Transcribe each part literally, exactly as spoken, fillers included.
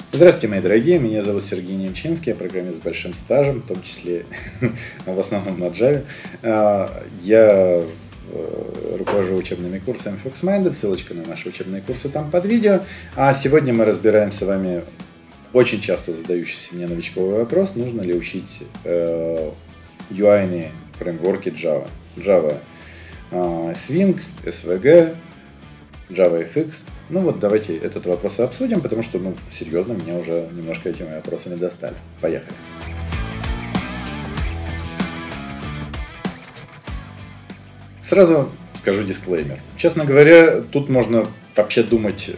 Здравствуйте, мои дорогие, меня зовут Сергей Немчинский, я программист с большим стажем, в том числе в основном на Java. Я руковожу учебными курсами FoxMinded, ссылочка на наши учебные курсы там под видео. А сегодня мы разбираем с вами очень часто задающийся мне новичковый вопрос, нужно ли учить ю ай-ные фреймворки Java. Java Swing, эс ви джи, JavaFX. Ну вот давайте этот вопрос обсудим, потому что, ну, серьезно, меня уже немножко этими вопросами достали. Поехали. Сразу скажу дисклеймер. Честно говоря, тут можно вообще думать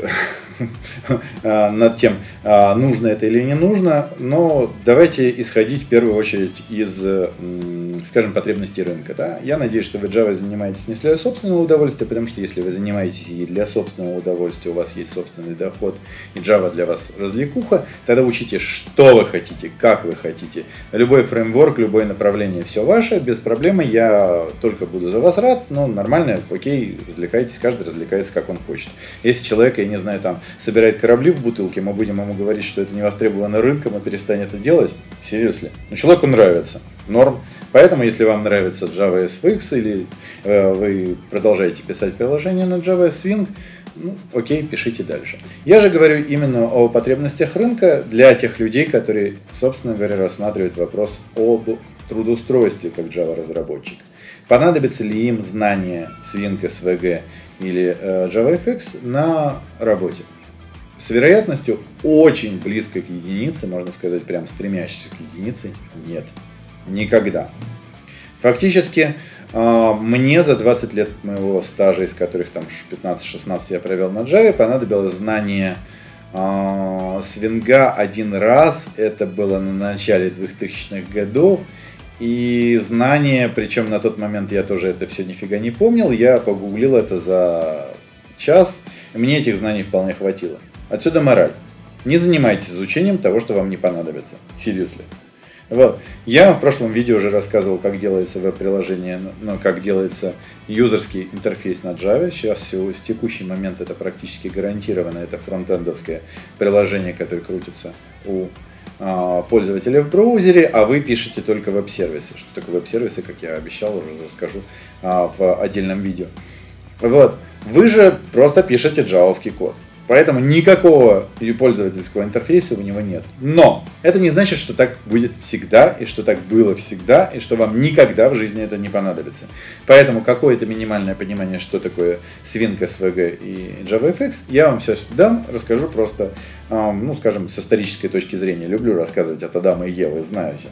над тем, нужно это или не нужно, но давайте исходить в первую очередь из, скажем, потребностей рынка. Да? Я надеюсь, что вы Java занимаетесь не для собственного удовольствия, потому что если вы занимаетесь и для собственного удовольствия, у вас есть собственный доход, и Java для вас развлекуха, тогда учите, что вы хотите, как вы хотите. Любой фреймворк, любое направление, все ваше, без проблемы, я только буду за вас рад, но нормально, окей, развлекайтесь, каждый развлекается, как он хочет. Если человек, я не знаю, там, собирает корабли в бутылке, мы будем ему говорить, что это не востребовано рынком, и перестанет это делать? Серьезно. Но человеку нравится. Норм. Поэтому, если вам нравится JavaSX или э, вы продолжаете писать приложение на Java Swing, ну, окей, пишите дальше. Я же говорю именно о потребностях рынка для тех людей, которые, собственно говоря, рассматривают вопрос об трудоустройстве как Java-разработчик. Понадобится ли им знание Swing, эс ви джи или э, JavaFX на работе? С вероятностью очень близко к единице, можно сказать, прям стремящейся к единице, нет. Никогда. Фактически, э, мне за двадцать лет моего стажа, из которых там пятнадцать-шестнадцать я провел на Java, понадобилось знание э, свинга один раз. Это было на начале двухтысячных годов. И знание, причем на тот момент я тоже это все нифига не помнил, я погуглил это за час, и мне этих знаний вполне хватило. Отсюда мораль. Не занимайтесь изучением того, что вам не понадобится. Seriously. Вот. Я в прошлом видео уже рассказывал, как делается веб-приложение, ну, как делается юзерский интерфейс на Java. Сейчас в текущий момент это практически гарантированно. Это фронтендовское приложение, которое крутится у пользователя в браузере, а вы пишете только веб-сервисы. Что такое веб-сервисы, как я обещал, уже расскажу в отдельном видео. Вот. Вы же просто пишете джавовский код. Поэтому никакого пользовательского интерфейса у него нет. Но это не значит, что так будет всегда, и что так было всегда, и что вам никогда в жизни это не понадобится. Поэтому какое-то минимальное понимание, что такое Swing, эс ви джи и JavaFX, я вам все дам, расскажу просто, ну, скажем, с исторической точки зрения. Люблю рассказывать от Адама и Евы, знаете.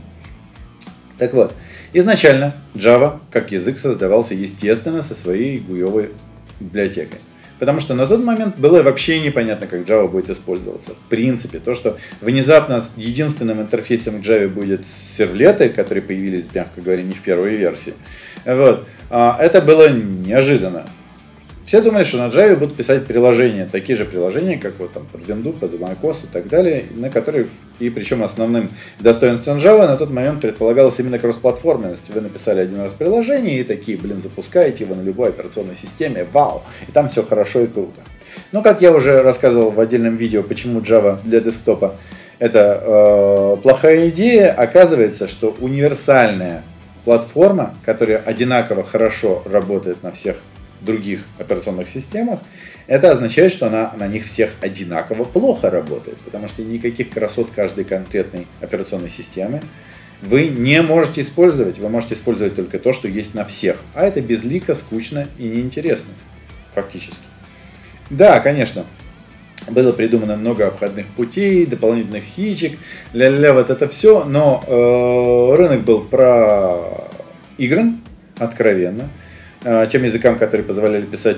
Так вот, изначально Java как язык создавался, естественно, со своей гуевой библиотекой. Потому что на тот момент было вообще непонятно, как Java будет использоваться. В принципе, то, что внезапно единственным интерфейсом к Java будет сервлеты, которые появились, мягко говоря, не в первой версии, вот, это было неожиданно. Все думали, что на Java будут писать приложения, такие же приложения, как вот там под Windows, под macOS и так далее, на которых, и причем основным достоинством Java на тот момент предполагалась именно кроссплатформенность. Вы написали один раз приложение и такие, блин, запускаете его на любой операционной системе, вау, и там все хорошо и круто. Но как я уже рассказывал в отдельном видео, почему Java для десктопа это э, плохая идея, оказывается, что универсальная платформа, которая одинаково хорошо работает на всех других операционных системах, это означает, что она на них всех одинаково плохо работает, потому что никаких красот каждой конкретной операционной системы вы не можете использовать, вы можете использовать только то, что есть на всех, а это безлико, скучно и неинтересно, фактически. Да, конечно, было придумано много обходных путей, дополнительных фичек, ля-ля, вот это все, но э, рынок был проигран, откровенно, тем языкам, которые позволяли писать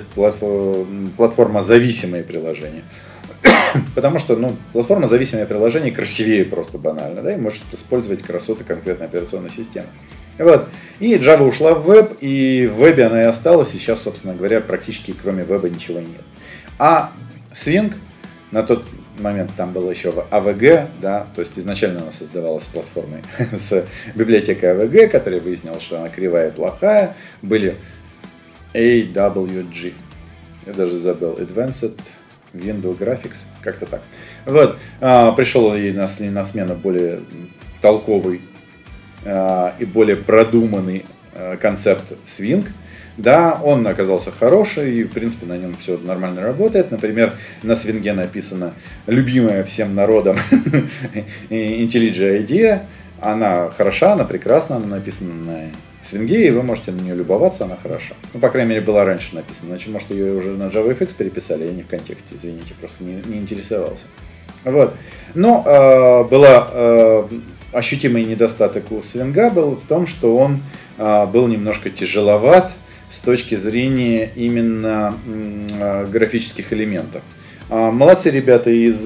платформозависимые приложения. Потому что, ну, платформозависимое приложение красивее просто банально, да, и может использовать красоты конкретной операционной системы. Вот. И Java ушла в веб, и в вебе она и осталась, и сейчас, собственно говоря, практически кроме веба ничего нет. А Swing на тот момент там было еще эй ви джи, да, то есть изначально она создавалась платформой с библиотекой эй ви джи, которая выяснила, что она кривая и плохая, были эй дабл ю джи, я даже забыл, Advanced Window Graphics, как-то так. Вот, а, пришел ей на, на смену более толковый а, и более продуманный а, концепт свинг. Да, он оказался хороший, и в принципе на нем все нормально работает. Например, на свинге написана любимая всем народом IntelliJ IDEA. Она хороша, она прекрасна, она написана на свинге, и вы можете на нее любоваться, она хороша. Ну, по крайней мере, была раньше написана. Значит, может, ее уже на JavaFX переписали, я не в контексте, извините, просто не, не интересовался. Вот. Но э, была э, ощутимый недостаток у свинга был в том, что он э, был немножко тяжеловат с точки зрения именно э, графических элементов. Э, молодцы ребята из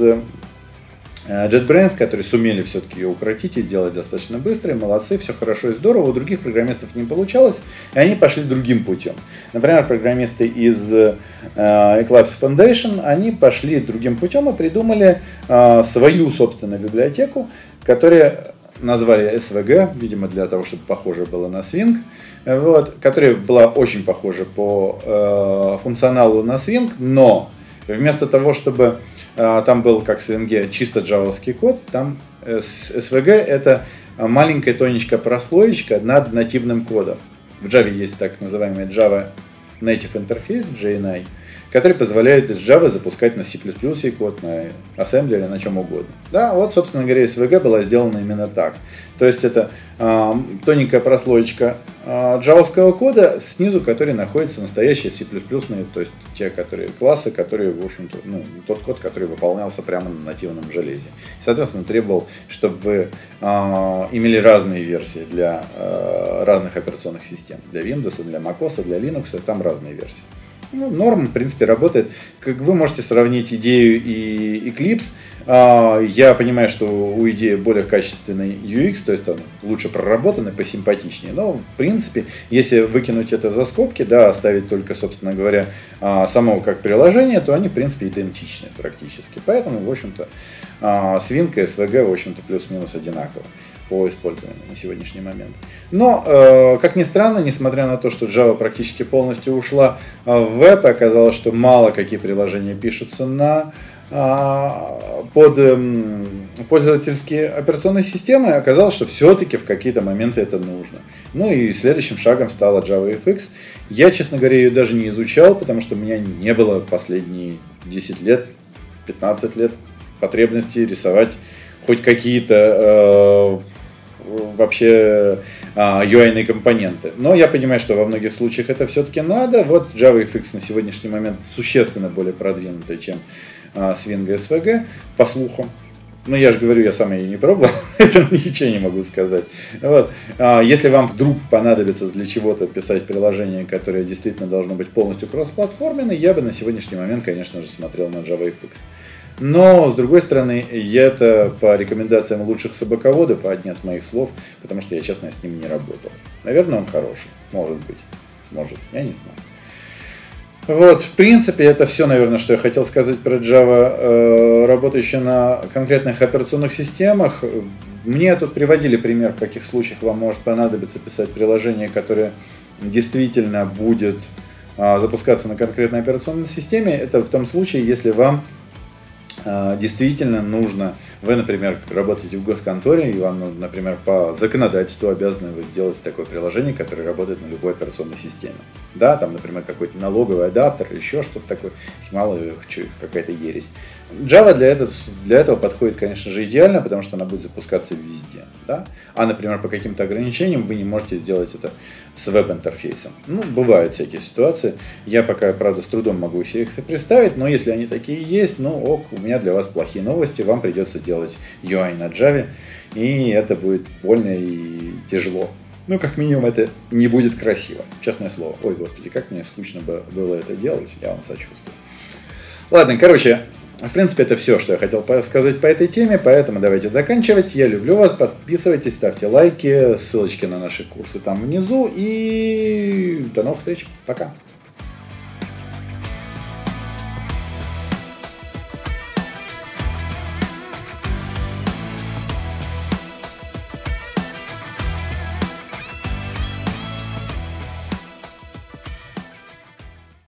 JetBrains, которые сумели все-таки ее укротить и сделать достаточно быстро, и молодцы, все хорошо и здорово, у других программистов не получалось, и они пошли другим путем. Например, программисты из э, Eclipse Foundation, они пошли другим путем и придумали э, свою собственную библиотеку, которую назвали эс ви джи, видимо, для того, чтобы похоже было на Swing, вот, которая была очень похожа по э, функционалу на Swing, но вместо того, чтобы там был, как в свинге, чисто джавовский код, там эс ви джи это маленькая тоненькая прослоечка над нативным кодом. В Java есть так называемый Java Native Interface, джей эн ай, который позволяет из Java запускать на C++ код, на Assembly, на чем угодно. Да, вот, собственно говоря, эс ви джи была сделана именно так. То есть это э, тоненькая прослоечка э, джавовского кода, снизу которой находятся настоящие C++, то есть те которые, классы, которые, в общем-то, ну, тот код, который выполнялся прямо на нативном железе. Соответственно, требовал, чтобы вы э, имели разные версии для э, разных операционных систем. Для Windows, для macOS, для Linux, там разные версии. Ну, норм, в принципе, работает. Как вы можете сравнить идею и Eclipse. Я понимаю, что у идеи более качественный ю экс, то есть он лучше проработанный, посимпатичнее. Но, в принципе, если выкинуть это за скобки, да, оставить только, собственно говоря, само как приложение, то они, в принципе, идентичны практически. Поэтому, в общем-то, Swing и эс ви джи, в общем-то, плюс-минус одинаково по использованию на сегодняшний момент. Но, как ни странно, несмотря на то, что Java практически полностью ушла в веб, оказалось, что мало какие приложения пишутся на под пользовательские операционные системы, оказалось, что все-таки в какие-то моменты это нужно. Ну и следующим шагом стала JavaFX. Я, честно говоря, ее даже не изучал, потому что у меня не было последние десять лет, пятнадцать лет потребности рисовать хоть какие-то э, вообще э, ю ай-ные компоненты. Но я понимаю, что во многих случаях это все-таки надо. Вот JavaFX на сегодняшний момент существенно более продвинутый, чем Swing и эс ви джи, по слухам. Но я же говорю, я сам ее не пробовал, это ничего не могу сказать. Вот. Если вам вдруг понадобится для чего-то писать приложение, которое действительно должно быть полностью кроссплатформенное, я бы на сегодняшний момент, конечно же, смотрел на JavaFX. Но, с другой стороны, я это по рекомендациям лучших собаководов, а не с моих слов, потому что я, честно, с ним не работал. Наверное, он хороший, может быть, может, я не знаю. Вот, в принципе, это все, наверное, что я хотел сказать про Java, э, работающую на конкретных операционных системах. Мне тут приводили пример, в каких случаях вам может понадобиться писать приложение, которое действительно будет э, запускаться на конкретной операционной системе. Это в том случае, если вам э, действительно нужно, вы, например, работаете в госконторе, и вам, например, по законодательству обязаны вы сделать такое приложение, которое работает на любой операционной системе. Да, там, например, какой-то налоговый адаптер, еще что-то такое, мало ли какая-то ересь. Java для этого, для этого подходит, конечно же, идеально, потому что она будет запускаться везде. Да? А, например, по каким-то ограничениям вы не можете сделать это с веб-интерфейсом. Ну, бывают всякие ситуации. Я пока, правда, с трудом могу себе их представить, но если они такие есть, ну ок, у меня для вас плохие новости, вам придется делать ю ай на Java, и это будет больно и тяжело. Ну, как минимум, это не будет красиво, честное слово. Ой, господи, как мне скучно было это делать, я вам сочувствую. Ладно, короче, в принципе, это все, что я хотел сказать по этой теме, поэтому давайте заканчивать. Я люблю вас, подписывайтесь, ставьте лайки, ссылочки на наши курсы там внизу, и до новых встреч, пока.